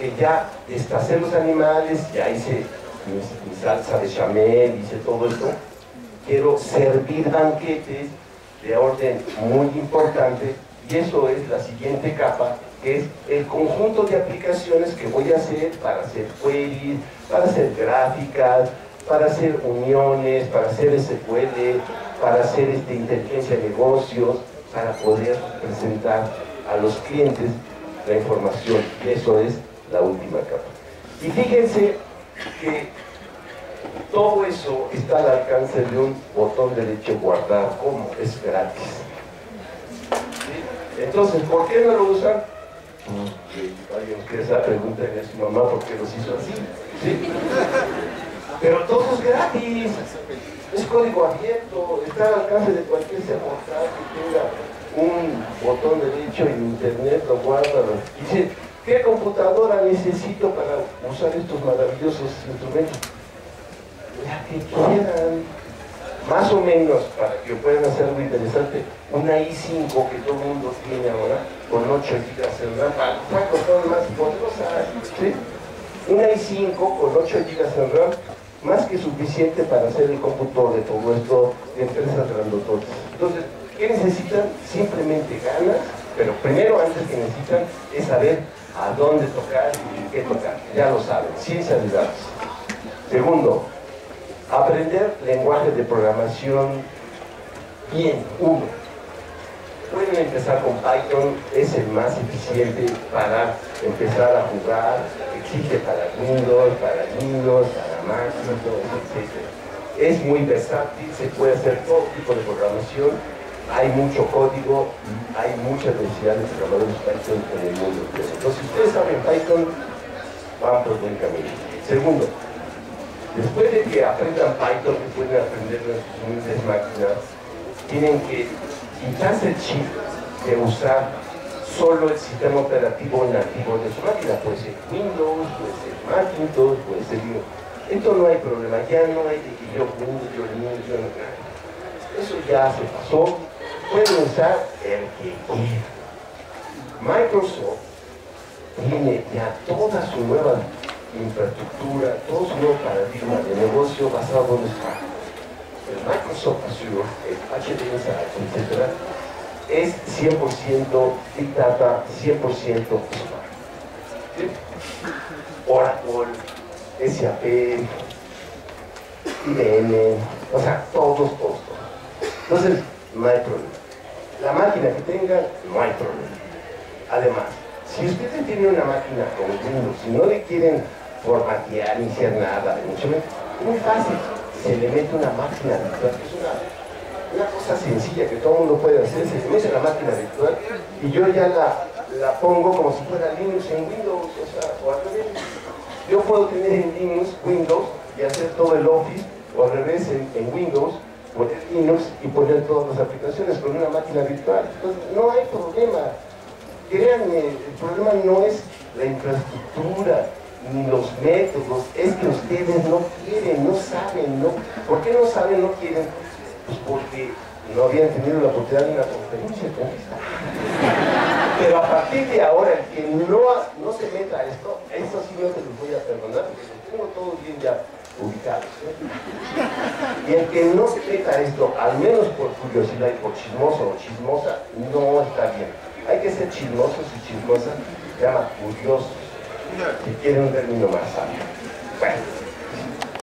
Ya destacé los animales, ya hice mi salsa de chamel, hice todo esto. Quiero servir banquetes de orden muy importante, y eso es la siguiente capa, que es el conjunto de aplicaciones que voy a hacer para hacer queries, para hacer gráficas, para hacer uniones, para hacer SQL, para hacer inteligencia de negocios, para poder presentar a los clientes la información. Y eso es la última capa. Y fíjense que todo eso está al alcance de un botón derecho guardar. ¿Cómo? Es gratis. ¿Sí? Entonces, ¿por qué no lo usan? Alguien quiere saber, pregúntenle a su mamá por qué los hizo así. ¿Sí? Pero todo es gratis. Es código abierto, está al alcance de cualquier ser mortal que tenga un botón derecho en internet, lo guarda. Dice, ¿qué computadora necesito para usar estos maravillosos instrumentos? La que quieran, más o menos, para que puedan hacer algo interesante. Una i5 que todo el mundo tiene ahora, con 8 GB de RAM, para cosas más poderosas, ¿sí? Una i5 con 8 GB de RAM, más que suficiente para hacer el cómputo de todo esto de empresas grandototas. Entonces, ¿qué necesitan? Simplemente ganas, pero primero, antes que necesitan, es saber a dónde tocar y qué tocar. Ya lo saben, ciencia de datos. Segundo, aprender lenguaje de programación bien, uno. Pueden empezar con Python, es el más eficiente para empezar a jugar, existe para Windows, para Linux, para Mac, etc. Es muy versátil, se puede hacer todo tipo de programación, hay mucho código, hay mucha necesidad de programadores Python en el mundo. Entonces, si ustedes saben Python, van por buen camino. Segundo, después de que aprendan Python, que pueden aprender en sus humildes máquinas, tienen que quitarse el chip de usar solo el sistema operativo nativo de su máquina. Puede ser Windows, puede ser Macintosh, puede ser Linux. Esto no hay problema, ya no hay de que yo Windows, yo Linux, yo no. Eso ya se pasó. Pueden usar el que quieran. Microsoft tiene ya toda su nueva infraestructura, todo su nuevo paradigma de negocio basado en Spark. El Microsoft Azure, el HDFS, etc., es 100% Big Data, 100% Spark. ¿Sí? Oracle, SAP, IBM, o sea, todos. Entonces, no hay problema. La máquina que tengan, no hay problema. Además, si ustedes tienen una máquina con Windows, si no le quieren formatear ni hacer nada, es muy fácil. Se le mete una máquina virtual, que es una cosa sencilla que todo el mundo puede hacer. Se le mete la máquina virtual y yo ya la pongo como si fuera Linux en Windows, o sea, o al revés. Yo puedo tener en Linux, Windows, y hacer todo el Office, o al revés en Windows, poner Linux y poner todas las aplicaciones con una máquina virtual. Entonces, no hay problema. Créanme, el problema no es la infraestructura, ni los métodos, es que ustedes no quieren, no saben, no. ¿Por qué no saben, no quieren? Pues porque no habían tenido la oportunidad de una conferencia con esta. Pero a partir de ahora, el que no se meta a esto sí no te lo voy a perdonar, porque los tengo todos bien ya ubicados. Y el que no se meta a esto, al menos por curiosidad y por chismoso o chismosa, no está bien. Hay que ser chismosos y chismosas, se llama curiosos, si quieren un término más sabio.